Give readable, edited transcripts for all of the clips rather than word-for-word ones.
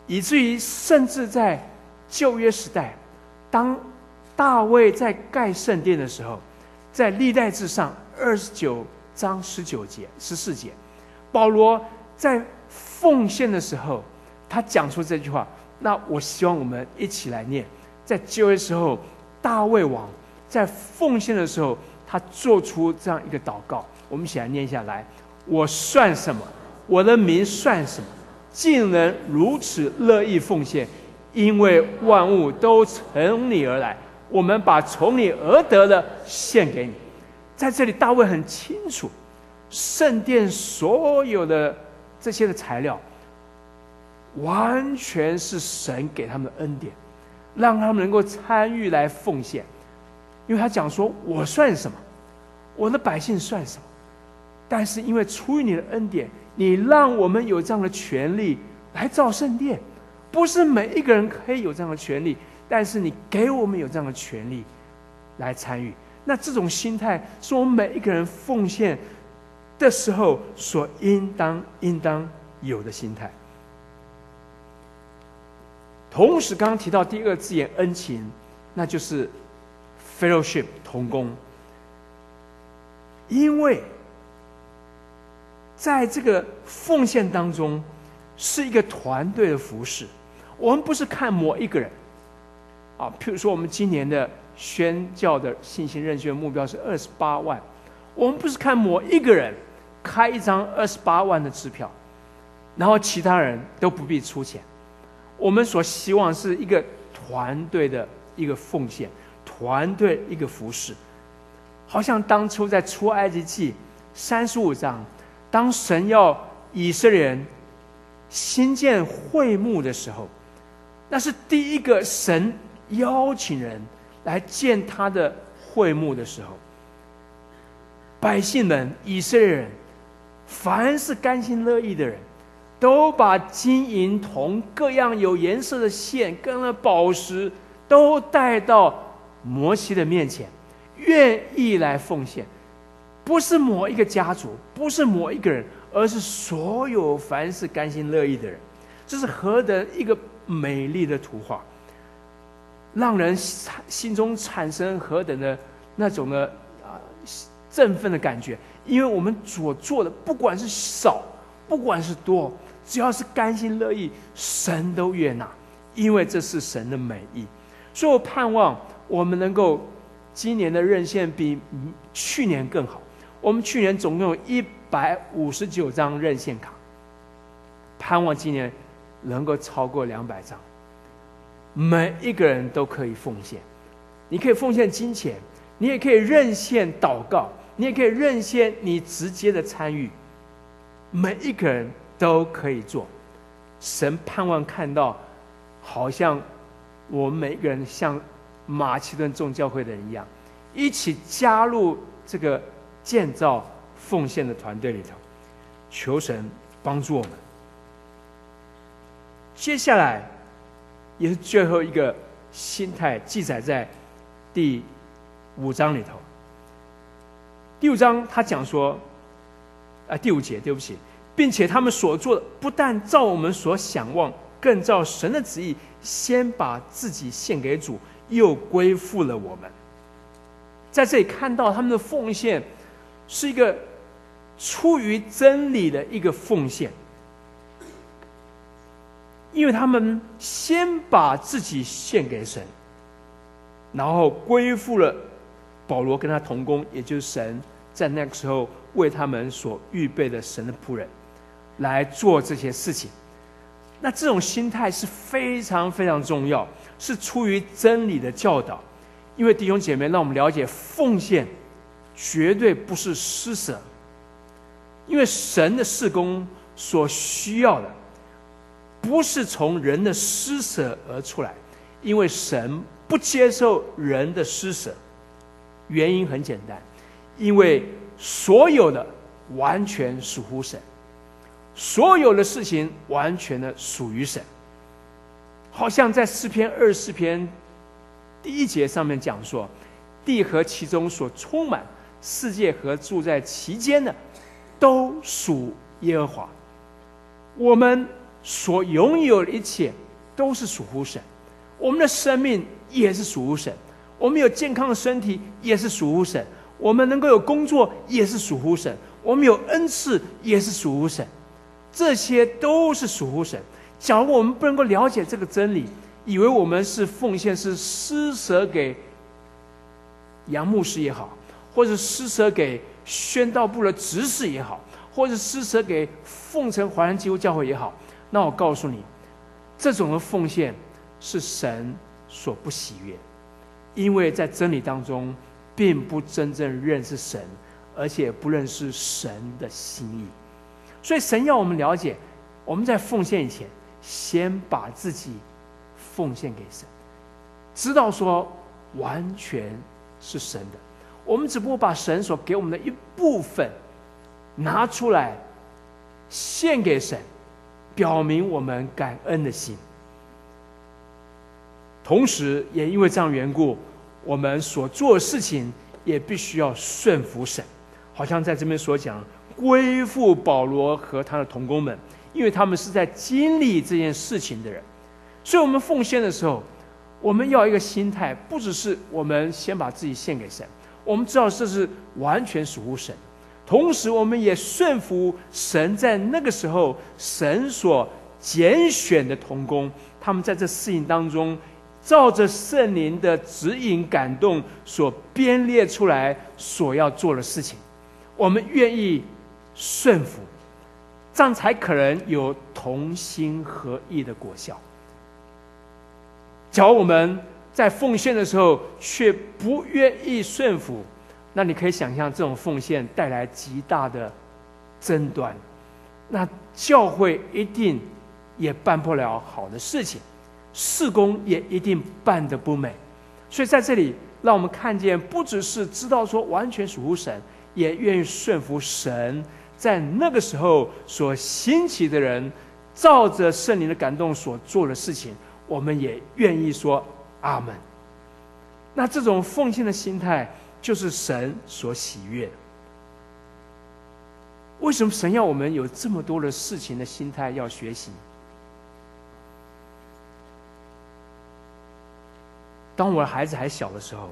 以至于甚至在旧约时代，当大卫在盖圣殿的时候，在历代志上29章19节、14节，保罗在奉献的时候，他讲出这句话。那我希望我们一起来念，在旧约时候，大卫王在奉献的时候，他做出这样一个祷告，我们一起来念下来：我算什么？我的名算什么？竟能如此乐意奉献，因为万物都从你而来，我们把从你而得的献给你。在这里，大卫很清楚，圣殿所有的这些的材料，完全是神给他们的恩典，让他们能够参与来奉献。因为他讲说：我算什么？我的百姓算什么？但是因为出于你的恩典，你让我们有这样的权利来造圣殿。不是每一个人可以有这样的权利，但是你给我们有这样的权利来参与。那这种心态是我们每一个人奉献的时候所应当有的心态。同时刚刚提到第二个字眼恩情，那就是 fellowship 同工。因为在这个奉献当中是一个团队的服事，我们不是看某一个人啊。譬如说我们今年的宣教的信心认证目标是28万，我们不是看某一个人开一张28万的支票，然后其他人都不必出钱。我们所希望是一个团队的一个奉献，团队一个服事。好像当初在出埃及记35章，当神要以色列人新建会幕的时候，那是第一个神邀请人来建他的会幕的时候，百姓们、以色列人，凡是甘心乐意的人，都把金银铜各样有颜色的线、各样的宝石都带到摩西的面前，愿意来奉献。不是某一个家族，不是某一个人，而是所有凡是甘心乐意的人。这是何等一个美丽的图画，让人心中产生何等的那种的振奋的感觉。因为我们所做的，不管是少，不管是多，只要是甘心乐意，神都悦纳，因为这是神的美意。所以我盼望我们能够今年的认献比去年更好。我们去年总共有159张认献卡，盼望今年能够超过200张。每一个人都可以奉献，你可以奉献金钱，你也可以认献祷告，你也可以认献你直接的参与，每一个人都可以做。神盼望看到，好像我们每一个人像马其顿众教会的人一样，一起加入这个建造奉献的团队里头。求神帮助我们。接下来也是最后一个心态，记载在第5章里头。第5章他讲说，第5节，对不起，并且他们所做的不但照我们所想望，更照神的旨意，先把自己献给主，又归附了我们。在这里看到他们的奉献是一个出于真理的一个奉献，因为他们先把自己献给神，然后归附了保罗跟他同工，也就是神在那个时候为他们所预备的神的仆人来做这些事情。那这种心态是非常非常重要，是出于真理的教导。因为弟兄姐妹，让我们了解奉献绝对不是施舍，因为神的事工所需要的不是从人的施舍而出来，因为神不接受人的施舍。原因很简单，因为所有的完全属乎神，所有的事情完全的属于神。好像在诗篇24篇第1节上面讲说，地和其中所充满，世界和住在其间的，都属耶和华。我们所拥有的一切都是属乎神，我们的生命也是属乎神，我们有健康的身体也是属乎神，我们能够有工作也是属乎神，我们有恩赐也是属乎神，这些都是属乎神。假如我们不能够了解这个真理，以为我们是奉献是施舍给杨牧师也好，或者施舍给宣道部的执事也好，或者施舍给凤城华人基督教会也好，那我告诉你，这种的奉献是神所不喜悦，因为在真理当中并不真正认识神，而且不认识神的心意。所以神要我们了解，我们在奉献以前，先把自己奉献给神，知道说完全是神的，我们只不过把神所给我们的一部分拿出来献给神，表明我们感恩的心。同时也因为这样的缘故，我们所做的事情也必须要顺服神，好像在这边所讲，归附保罗和他的同工们，因为他们是在经历这件事情的人。所以我们奉献的时候，我们要一个心态，不只是我们先把自己献给神，我们知道这是完全属乎神，同时我们也顺服神在那个时候神所拣选的同工，他们在这事情当中照着圣灵的指引感动所编列出来所要做的事情，我们愿意顺服，这样才可能有同心合意的果效。假如我们在奉献的时候却不愿意顺服，那你可以想象这种奉献带来极大的争端，那教会一定也办不了好的事情，事工也一定办得不美。所以在这里让我们看见，不只是知道说完全属乎神，也愿意顺服神在那个时候所兴起的人照着圣灵的感动所做的事情，我们也愿意说阿们。那这种奉献的心态就是神所喜悦的。为什么神要我们有这么多的事情的心态要学习？当我的孩子还小的时候，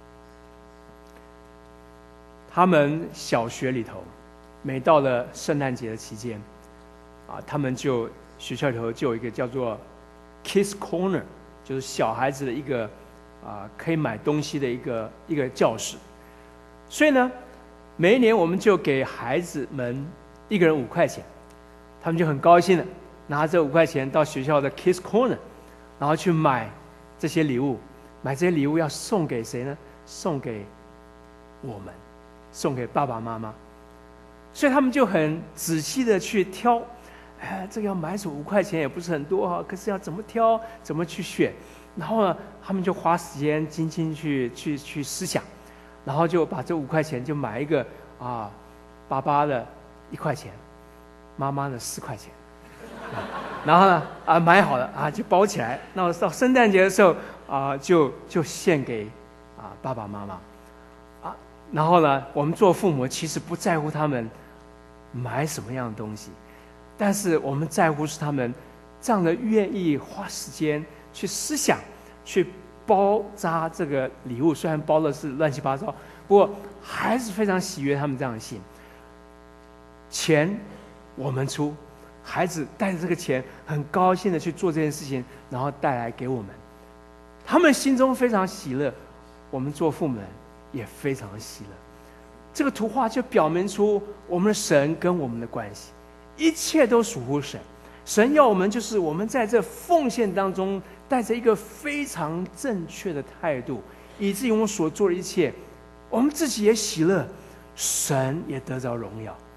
他们小学里头每到了圣诞节的期间他们就学校里头就有一个叫做 Kids Corner， 就是小孩子的一个可以买东西的一个教室。所以呢，每一年我们就给孩子们一个人5块钱，他们就很高兴的拿这5块钱到学校的 Kids Corner， 然后去买这些礼物。买这些礼物要送给谁呢？送给我们，送给爸爸妈妈。所以他们就很仔细的去挑，这个要买5块钱也不是很多可是要怎么挑，怎么去选，然后呢，他们就花时间精心去思想，然后就把这5块钱就买一个爸爸的1块钱，妈妈的4块钱，然后呢买好了就包起来，那到圣诞节的时候就献给爸爸妈妈然后呢，我们做父母其实不在乎他们买什么样的东西，但是我们在乎是他们这样的愿意花时间去思想，去包扎这个礼物。虽然包的是乱七八糟，不过还是非常喜悦他们这样的心。钱我们出，孩子带着这个钱很高兴的去做这件事情，然后带来给我们，他们心中非常喜乐，我们做父母人也非常喜乐。这个图画就表明出我们的神跟我们的关系，一切都属乎神。神要我们就是我们在这奉献当中带着一个非常正确的态度，以至于我们所做的一切，我们自己也喜乐，神也得着荣耀。